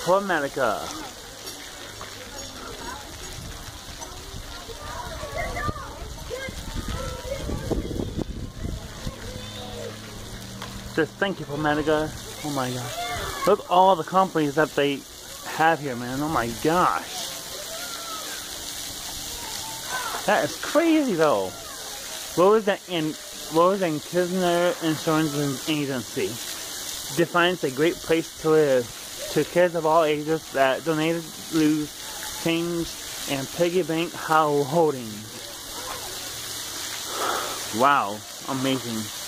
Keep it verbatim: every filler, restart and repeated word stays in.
ProMedica. Just thank you, ProMedica. Oh my gosh. Look at all the companies that they have here, man. Oh my gosh. That is crazy, though. Rose and Rose and Kisner Insurance Agency defines a great place to live to kids of all ages that donated, lose, change, and piggy bank holdings. Wow, amazing.